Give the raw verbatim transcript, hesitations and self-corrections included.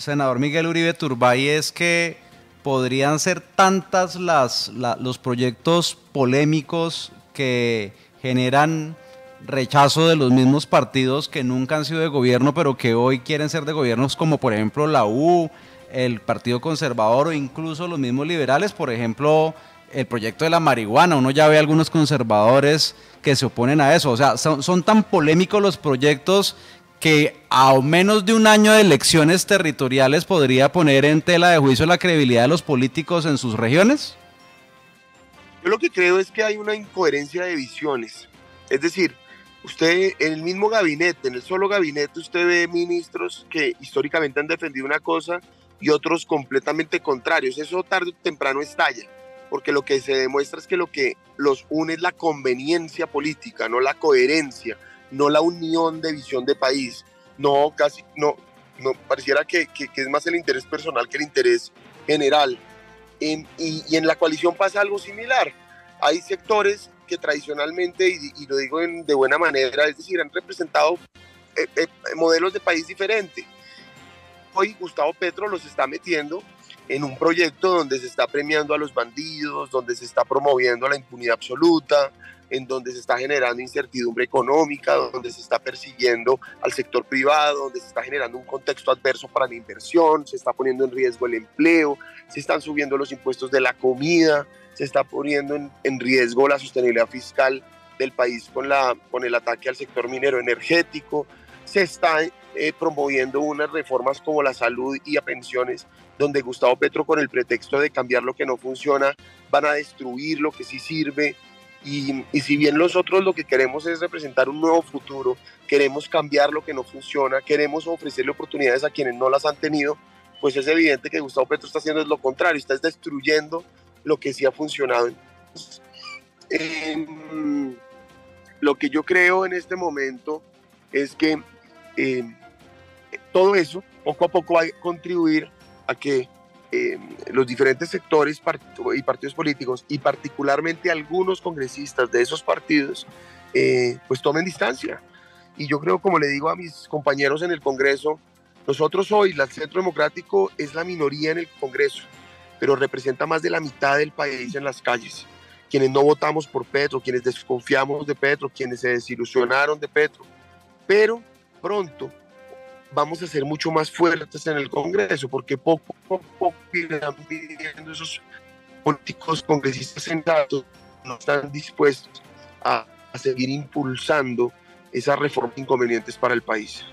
senador Miguel Uribe Turbay, es que podrían ser tantas las, la, los proyectos polémicos que generan rechazo de los mismos partidos que nunca han sido de gobierno, pero que hoy quieren ser de gobiernos, como por ejemplo la U, el Partido Conservador o incluso los mismos liberales. Por ejemplo, el proyecto de la marihuana, uno ya ve algunos conservadores que se oponen a eso. O sea, son, son tan polémicos los proyectos que a menos de un año de elecciones territoriales podría poner en tela de juicio la credibilidad de los políticos en sus regiones. Yo lo que creo es que hay una incoherencia de visiones. Es decir, usted en el mismo gabinete, en el solo gabinete, usted ve ministros que históricamente han defendido una cosa y otros completamente contrarios. Eso tarde o temprano estalla, porque lo que se demuestra es que lo que los une es la conveniencia política, no la coherencia, no la unión de visión de país. No, casi, no, no pareciera que, que, que es más el interés personal que el interés general. En, y, y en la coalición pasa algo similar. Hay sectores que tradicionalmente, y, y lo digo en, de buena manera, es decir, han representado eh, eh, modelos de país diferentes. Hoy Gustavo Petro los está metiendo en un proyecto donde se está premiando a los bandidos, donde se está promoviendo la impunidad absoluta, en donde se está generando incertidumbre económica, donde se está persiguiendo al sector privado, donde se está generando un contexto adverso para la inversión, se está poniendo en riesgo el empleo, se están subiendo los impuestos de la comida, se está poniendo en, en riesgo la sostenibilidad fiscal del país con, la, con el ataque al sector minero energético, se está eh, promoviendo unas reformas como la salud y a pensiones, donde Gustavo Petro, con el pretexto de cambiar lo que no funciona, van a destruir lo que sí sirve. Y, y si bien nosotros lo que queremos es representar un nuevo futuro, queremos cambiar lo que no funciona, queremos ofrecerle oportunidades a quienes no las han tenido, pues es evidente que Gustavo Petro está haciendo es lo contrario, está destruyendo lo que sí ha funcionado. Entonces, eh, lo que yo creo en este momento es que eh, todo eso poco a poco va a contribuir a que Eh, los diferentes sectores part y partidos políticos, y particularmente algunos congresistas de esos partidos, eh, pues tomen distancia. Y yo creo, como le digo a mis compañeros en el Congreso, nosotros hoy, el Centro Democrático, es la minoría en el Congreso, pero representa más de la mitad del país en las calles. Quienes no votamos por Petro, quienes desconfiamos de Petro, quienes se desilusionaron de Petro. Pero pronto vamos a ser mucho más fuertes en el Congreso, porque poco a poco irán viendo esos políticos congresistas sensatos no están dispuestos a, a seguir impulsando esas reformas inconvenientes para el país.